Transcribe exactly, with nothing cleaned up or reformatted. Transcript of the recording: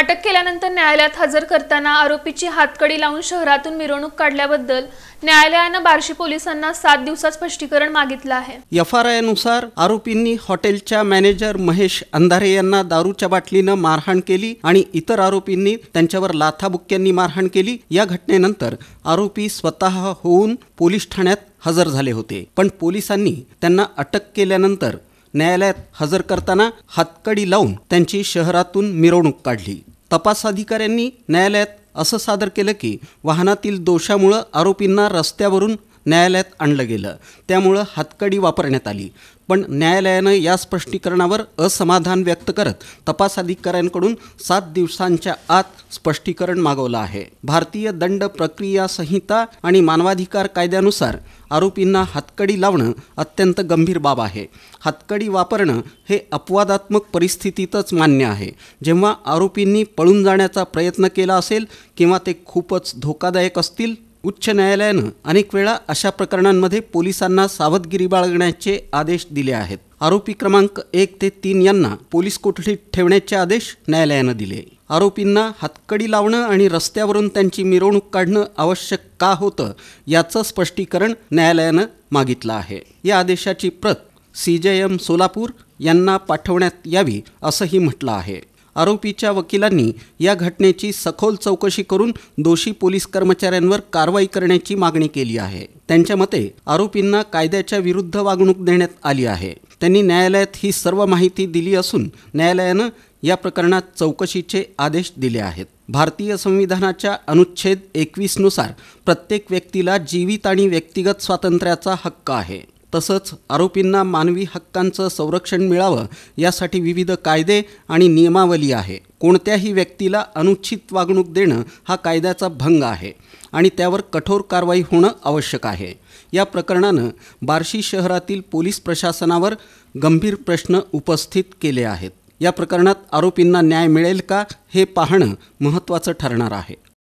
अटक केल्यानंतर न्यायालयात हजर करताना आरोपीची हातकडी लावून शहरातून मिरवणूक काढल्याबद्दल न्यायालयानं बार्शी पोलिसांना सात दिवसात स्पष्टीकरण मागितलं आहे। एफ आर आय नुसार आरोपींनी हॉटेलच्या मॅनेजर महेश अंधारे यांना दारूच्या बाटलीनं मारहाण केली आणि इतर आरोपींनी त्यांच्यावर लाथाबुक्क्यांनी मारहाण केली। या घटनेनंतर आरोपी स्वतः होऊन पोलीस ठाण्यात हजर झाले होते, पण पोलिसांनी त्यांना अटक केल्यानंतर न्यायालयात हजर करताना हातकडी लावून त्यांची शहरातून मिरवणूक काढली। तपास अधिकाऱ्यांनी न्यायालयात असं सादर केलं की वाहनातील दोषामुळे आरोपींना रस्त्यावरून न्यायालयात आणलं गेलं, त्यामुळं हातकडी वापरण्यात आली। पण न्यायालयानं या स्पष्टीकरणावर असमाधान व्यक्त करत तपास अधिकाऱ्यांकडून सात दिवसांच्या आत स्पष्टीकरण मागवलं आहे। भारतीय दंड प्रक्रिया संहिता आणि मानवाधिकार कायद्यानुसार आरोपींना हातकडी लावणं अत्यंत गंभीर बाब आहे। हातकडी वापरणं हे अपवादात्मक परिस्थितीतच मान्य आहे, जेव्हा आरोपींनी पळून जाण्याचा प्रयत्न केला असेल किंवा ते खूपच धोकादायक असतील। उच्च न्यायालयानं अनेक वेळा अशा प्रकरणांमध्ये पोलिसांना सावधगिरी बाळगण्याचे आदेश दिले आहेत। आरोपी क्रमांक एक ते तीन यांना पोलीस कोठडीत ठेवण्याचे आदेश न्यायालयानं दिले। आरोपींना हातकडी लावणं आणि रस्त्यावरून त्यांची मिरवणूक काढणं आवश्यक का होतं याचं स्पष्टीकरण न्यायालयानं मागितलं आहे। या आदेशाची प्रत सी जे एम सोलापूर यांना पाठवण्यात यावी असंही म्हटलं आहे। आरोपीच्या वकिलांनी या घटनेची सखोल चौकशी करून दोषी पोलीस कर्मचाऱ्यांवर कारवाई करण्याची मागणी केली आहे। त्यांच्या मते आरोपींना कायद्याच्या विरुद्ध वागणूक देण्यात आली आहे। त्यांनी न्यायालयात ही सर्व माहिती दिली असून न्यायालयानं या प्रकरणात चौकशीचे आदेश दिले आहेत। भारतीय संविधानाच्या अनुच्छेद एकवीस नुसार प्रत्येक व्यक्तीला जीवित आणि व्यक्तिगत स्वातंत्र्याचा हक्क आहे। तसंच आरोपींना मानवी हक्कांचं संरक्षण मिळावं यासाठी विविध कायदे आणि नियमावली आहे। कोणत्याही व्यक्तीला अनुचित वागणूक देणं हा कायद्याचा भंग आहे आणि त्यावर कठोर कारवाई होणं आवश्यक आहे। या प्रकरणानं बार्शी शहरातील पोलीस प्रशासनावर गंभीर प्रश्न उपस्थित केले आहेत। या प्रकरणात आरोपींना न्याय मिळेल का हे पाहणं महत्त्वाचं ठरणार आहे।